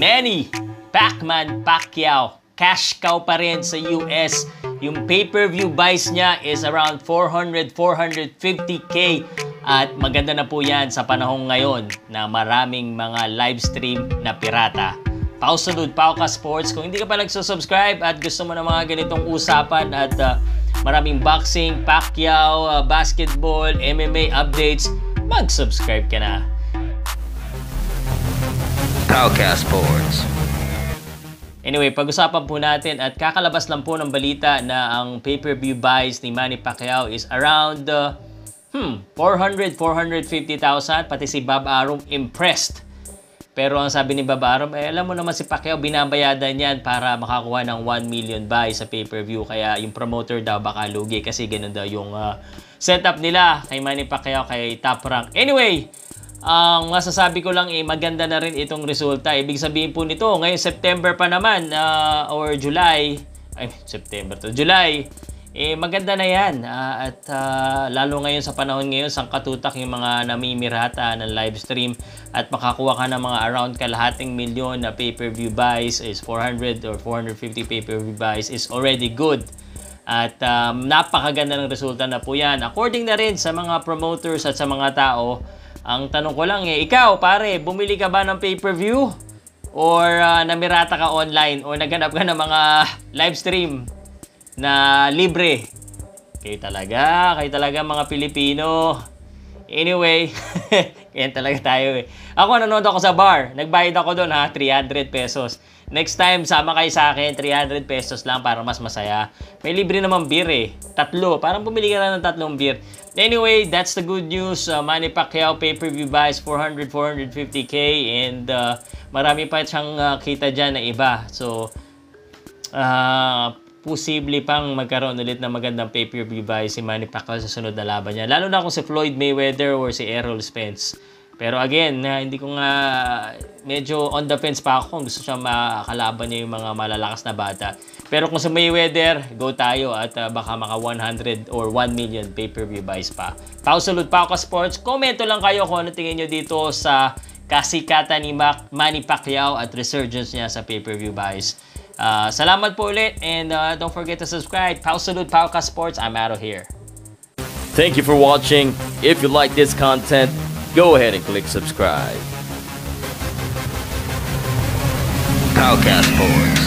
Manny Pacquiao. Cash cow pa rin sa US. Yung pay-per-view buys niya is around 400-450K. At maganda na po yan sa panahon ngayon na maraming mga live stream na pirata. Pow Salud, Powcast Sports. Kung hindi ka pa nagsusubscribe at gusto mo ng mga ganitong usapan at maraming boxing, Pacquiao, basketball, MMA updates, mag-subscribe ka na. Powcast Sports. Anyway, pag-usapan po natin at kakalabas lang po ng balita na ang pay-per-view buys ni Manny Pacquiao is around 400-450,000. Pati si Bob Arum impressed. Pero ang sabi ni Bob Arum, alam mo naman si Pacquiao, binabayadan yan para makakuha ng 1 million buys sa pay-per-view. Kaya yung promoter daw baka lugi kasi ganun daw yung setup nila kay Manny Pacquiao, kay Top Rank. Anyway, ang masasabi ko lang maganda na rin itong resulta. Ibig sabihin po nito, ngayon September pa naman or July, July, maganda na yan. At lalo ngayon sa panahon ngayon, sangkatutak yung mga namimirata ng live stream at makakuha ka ng mga around kalahating milyon na pay-per-view buys is 400 or 450 pay-per-view buys is already good. At napakaganda ng resulta na po yan. According na rin sa mga promoters at sa mga tao, ang tanong ko lang ikaw pare, bumili ka ba ng pay-per-view? Or namirata ka online? Or naghanap ka ng mga live stream na libre? Kayo talaga mga Pilipino. Anyway, yan talaga tayo Ako nanonood ako sa bar. Nagbayad ako doon 300 pesos. Next time, sama kayo sa akin, 300 pesos lang para mas masaya. May libre naman beer 3. Parang bumili ka lang ng 3 beer. Anyway, that's the good news. Manny Pacquiao pay-per-view buys 400-450K and marami pa siyang kita dyan na iba. So, posible pang magkaroon ulit ng magandang pay-per-view buys si Manny Pacquiao sa sunod na laban niya. Lalo na kung si Floyd Mayweather or si Errol Spence. Pero again, hindi ko nga medyo on the fence pa ako kung gusto siya makalaban niya yung mga malalakas na bata. Pero kung sa Mayweather, go tayo at baka maka 100 or 1 million pay-per-view buys pa. Pow Salud, Powcast Sports. Komento lang kayo kung ano tingin nyo dito sa kasikatan ni Manny Pacquiao at resurgence niya sa pay-per-view buys. Salamat po ulit and don't forget to subscribe. Pow Salud, Powcast Sports. I'm out of here. Thank you for watching. If you like this content, go ahead and click subscribe. Powcast Sports.